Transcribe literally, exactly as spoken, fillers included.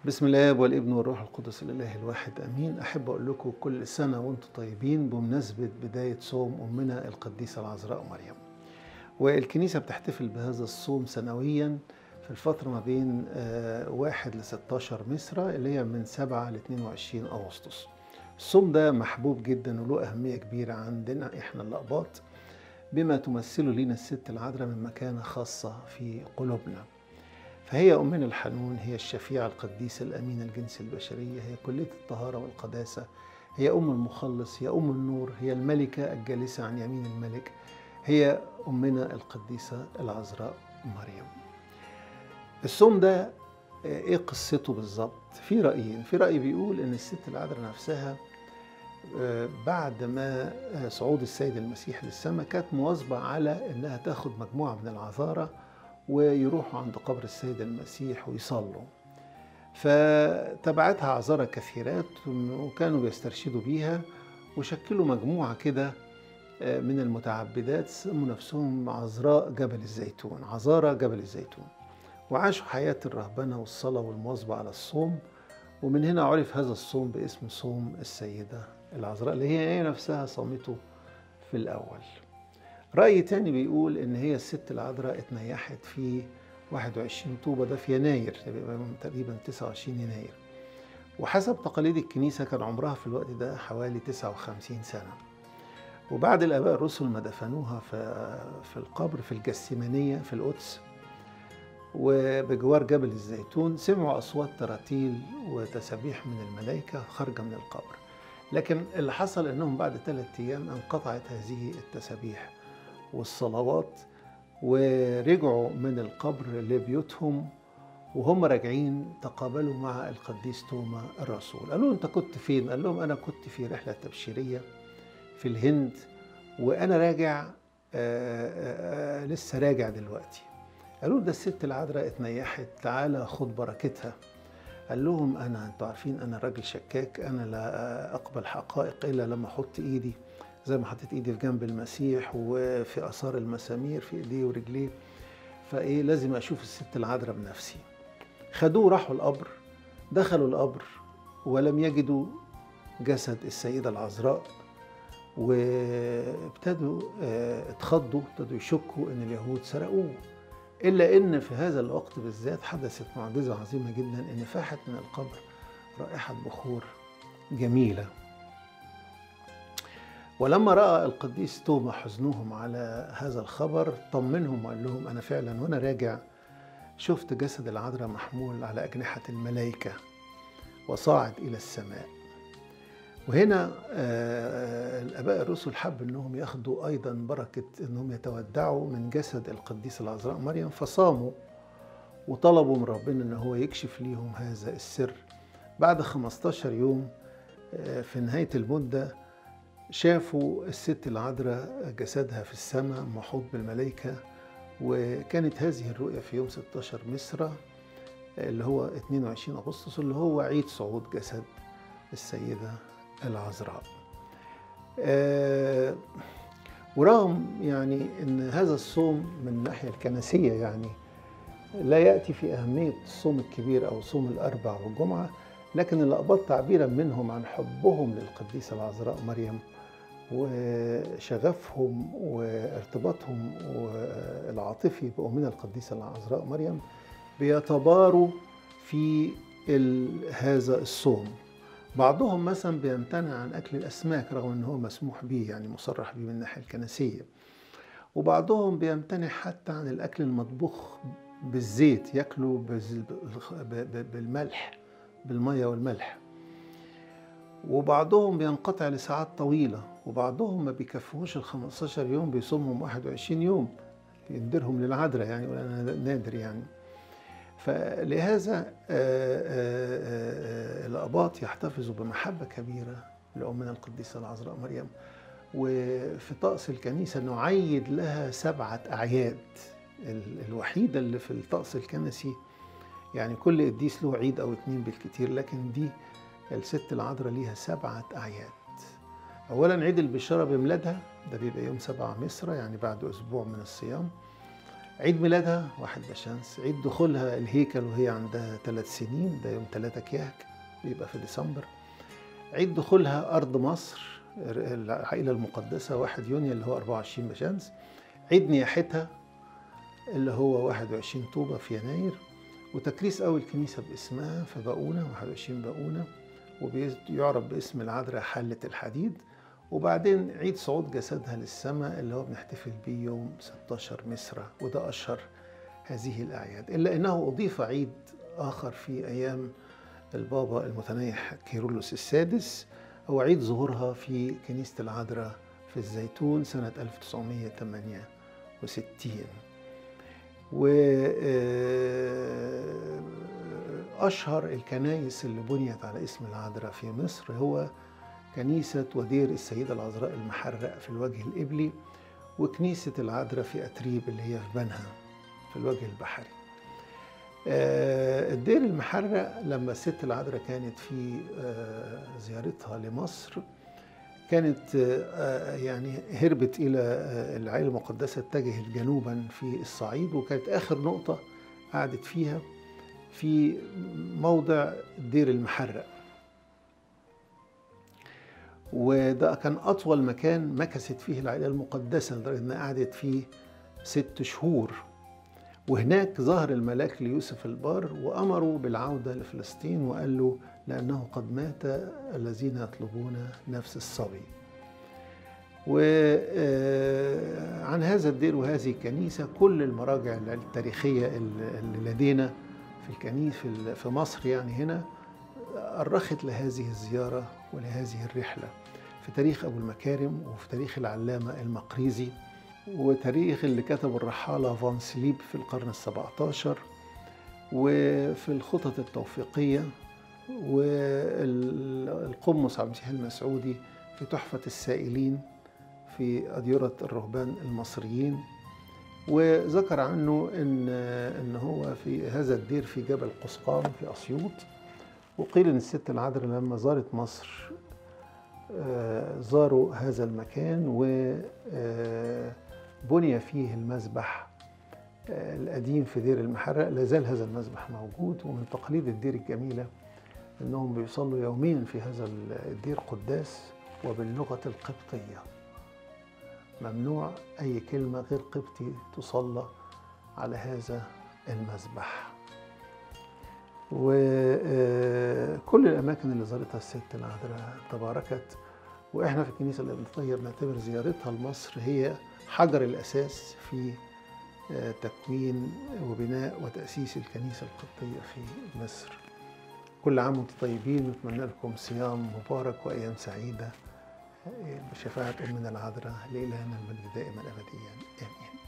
بسم الله والابن والروح القدس الإله الواحد أمين. أحب أقول لكم كل سنة وأنتم طيبين بمناسبة بداية صوم أمنا القديسة العذراء مريم. والكنيسة بتحتفل بهذا الصوم سنويا في الفترة ما بين واحد ل ستاشر مصر اللي هي من سبعة ل اتنين وعشرين أغسطس. الصوم ده محبوب جدا وله أهمية كبيرة عندنا إحنا الأقباط، بما تمثله لنا الست العذراء من مكانة خاصة في قلوبنا. فهي أمنا الحنون، هي الشفيعة القديسة الأمينة الجنس البشرية، هي كلية الطهارة والقداسة، هي أم المخلص، هي أم النور، هي الملكة الجالسة عن يمين الملك، هي أمنا القديسة العذراء مريم. الصوم ده إيه قصته بالظبط؟ في رأيين. في رأي بيقول إن الست العذراء نفسها بعد ما صعود السيد المسيح للسماء كانت مواظبة على إنها تاخد مجموعة من العذارى ويروحوا عند قبر السيد المسيح ويصلوا. فتبعتها عذارى كثيرات وكانوا بيسترشدوا بيها وشكلوا مجموعة كده من المتعبدات سموا نفسهم عذراء جبل الزيتون، عذارى جبل الزيتون، وعاشوا حياة الرهبنة والصلاة والمواظبة على الصوم. ومن هنا عرف هذا الصوم باسم صوم السيدة العذراء اللي هي نفسها صامته في الأول. رأي تاني بيقول إن هي الست العذراء اتنيحت في واحد وعشرين طوبة، ده في يناير تقريبا تسعة وعشرين يناير، وحسب تقاليد الكنيسة كان عمرها في الوقت ده حوالي تسعة وخمسين سنة. وبعد الآباء الرسل ما دفنوها في القبر في الجسيمانية في القدس وبجوار جبل الزيتون سمعوا أصوات تراتيل وتسابيح من الملائكة خارجة من القبر، لكن اللي حصل إنهم بعد ثلاثة أيام انقطعت هذه التسابيح والصلوات ورجعوا من القبر لبيوتهم. وهم راجعين تقابلوا مع القديس توما الرسول، قالوا له أنت كنت فين؟ قال لهم أنا كنت في رحلة تبشيرية في الهند وأنا راجع آآ آآ لسه راجع دلوقتي. قالوا ده الست العذراء اتنيحت، تعالى خد بركتها. قال لهم أنا أنتوا عارفين أنا راجل شكاك، أنا لا أقبل حقائق إلا لما أحط إيدي زي ما حطيت إيدي في جنب المسيح وفي آثار المسامير في إيديه ورجليه، فإيه لازم أشوف الست العذراء بنفسي. خدوه راحوا القبر، دخلوا القبر ولم يجدوا جسد السيدة العذراء، وابتدوا اتخضوا، ابتدوا يشكوا إن اليهود سرقوه. إلا إن في هذا الوقت بالذات حدثت معجزة عظيمة جدا، إن فاحت من القبر رائحة بخور جميلة. ولما رأى القديس توما حزنهم على هذا الخبر طمنهم وقال لهم أنا فعلا وأنا راجع شفت جسد العذراء محمول على أجنحة الملائكة وصاعد إلى السماء. وهنا الآباء الرسل حب أنهم ياخدوا أيضا بركة أنهم يتودعوا من جسد القديسة العذراء مريم، فصاموا وطلبوا من ربنا أنه هو يكشف ليهم هذا السر. بعد خمستاشر يوم في نهاية المدة شافوا الست العذراء جسدها في السماء محوط بالملائكة، وكانت هذه الرؤية في يوم ستاشر مصر اللي هو اتنين وعشرين أغسطس اللي هو عيد صعود جسد السيدة العذراء. آه ورغم يعني ان هذا الصوم من الناحية الكنسية يعني لا يأتي في أهمية الصوم الكبير أو صوم الأربع والجمعة، لكن الأقباط تعبيرا منهم عن حبهم للقديسة العذراء مريم وشغفهم وارتباطهم العاطفي بأمنا القديسة العذراء مريم بيتباروا في هذا الصوم. بعضهم مثلا بيمتنع عن أكل الأسماك رغم أنه مسموح به، يعني مصرح به من الناحية الكنسية، وبعضهم بيمتنع حتى عن الأكل المطبوخ بالزيت، يأكلوا بالملح بالمية والملح، وبعضهم بينقطع لساعات طويلة، وبعضهم ما بيكفوش ال خمستاشر يوم بيصومهم واحد وعشرين يوم يندرهم للعذراء يعني، ولا نادر يعني. فلهذا الأقباط يحتفظوا بمحبة كبيرة لأمنا القديسة العذراء مريم، وفي طقس الكنيسة نعيد لها سبعة أعياد، الوحيدة اللي في الطقس الكنسي، يعني كل قديس له عيد أو اتنين بالكتير، لكن دي الست العذراء ليها سبعة أعياد. أولا عيد البشارة بميلادها ده بيبقى يوم سبعة مصر يعني بعد أسبوع من الصيام. عيد ميلادها واحد بشمس، عيد دخولها الهيكل وهي عندها ثلاث سنين ده يوم ثلاثة كياك بيبقى في ديسمبر. عيد دخولها أرض مصر العائلة المقدسة واحد يونيو اللي هو أربعة وعشرين بشمس. عيد نياحتها اللي هو واحد وعشرين طوبة في يناير. وتكريس أول كنيسة باسمها في باقونة واحد وعشرين باقونة، وبيعرف باسم العذراء حلة الحديد. وبعدين عيد صعود جسدها للسماء اللي هو بنحتفل بيه يوم ستاشر مصر، وده أشهر هذه الأعياد. إلا أنه أضيف عيد آخر في أيام البابا المتنيح كيرلس السادس، هو عيد ظهورها في كنيسة العذراء في الزيتون سنة ألف وتسعمائة وثمانية وستين. وأشهر الكنائس اللي بنيت على اسم العذراء في مصر هو كنيسة ودير السيدة العذراء المحرق في الوجه القبلي، وكنيسة العذراء في أتريب اللي هي في بنها في الوجه البحري. الدير المحرق لما الست العذراء كانت في زيارتها لمصر كانت يعني هربت إلى العائلة المقدسة اتجهت جنوبا في الصعيد، وكانت آخر نقطة قعدت فيها في موضع دير المحرق، وده كان أطول مكان مكثت فيه العائلة المقدسة لدرجة إنها قعدت فيه ست شهور. وهناك ظهر الملاك ليوسف البار وأمروا بالعودة لفلسطين، وقال له لأنه قد مات الذين يطلبون نفس الصبي. وعن هذا الدير وهذه الكنيسة كل المراجع التاريخية اللي لدينا في الكنيسة في مصر يعني هنا أرخت لهذه الزيارة ولهذه الرحلة في تاريخ أبو المكارم، وفي تاريخ العلامة المقريزي، وتاريخ اللي كتب الرحالة فان سليب في القرن السبعة عشر، وفي الخطط التوفيقية، والقمص عبد المسيح المسعودي في تحفة السائلين في أديرة الرهبان المصريين. وذكر عنه إن إن هو في هذا الدير في جبل قسقام في أسيوط. وقيل إن الست العذراء لما زارت مصر زاروا هذا المكان وبني فيه المذبح القديم في دير المحرق. لا زال هذا المذبح موجود، ومن تقاليد الدير الجميلة أنهم بيصلوا يوميا في هذا الدير قداس وباللغة القبطية. ممنوع أي كلمة غير قبطي تصلى على هذا المذبح. وكل الأماكن اللي زارتها الست العذراء تباركت، وإحنا في الكنيسة القبطية بنعتبر زيارتها لمصر هي حجر الأساس في تكوين وبناء وتأسيس الكنيسة القبطية في مصر. كل عام وانتم طيبين، ونتمنى لكم صيام مبارك وأيام سعيدة بشفاعة أمنا العذراء. لإلهنا المجد دائما أبديا آمين.